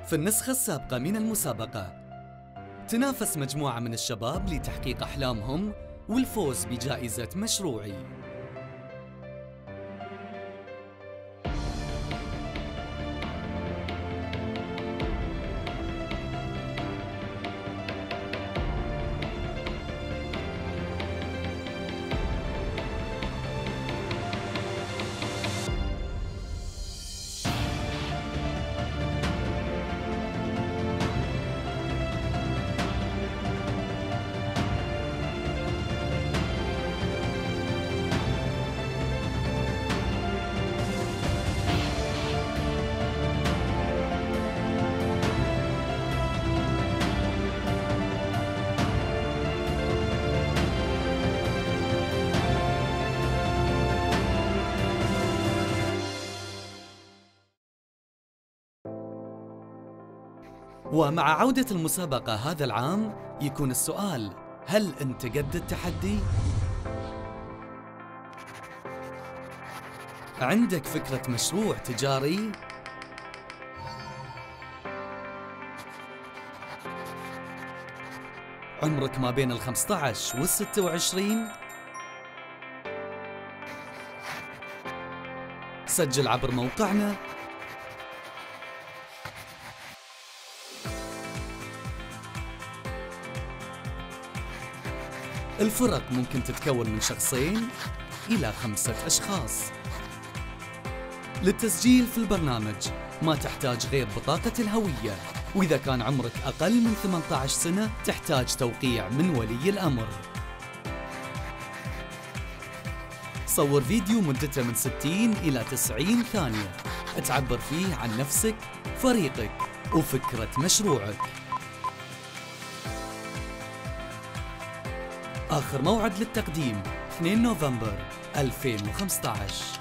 في النسخة السابقة من المسابقة تنافس مجموعة من الشباب لتحقيق أحلامهم والفوز بجائزة مشروعي. ومع عودة المسابقة هذا العام يكون السؤال: هل أنت قد التحدي؟ عندك فكرة مشروع تجاري؟ عمرك ما بين 15 و 26؟ سجل عبر موقعنا الفرق ممكن تتكون من شخصين إلى 5 أشخاص. للتسجيل في البرنامج ما تحتاج غير بطاقة الهوية، وإذا كان عمرك أقل من 18 سنة تحتاج توقيع من ولي الأمر. صور فيديو مدته من 60 إلى 90 ثانية تعبر فيه عن نفسك، فريقك وفكرة مشروعك. آخر موعد للتقديم 2 نوفمبر 2015.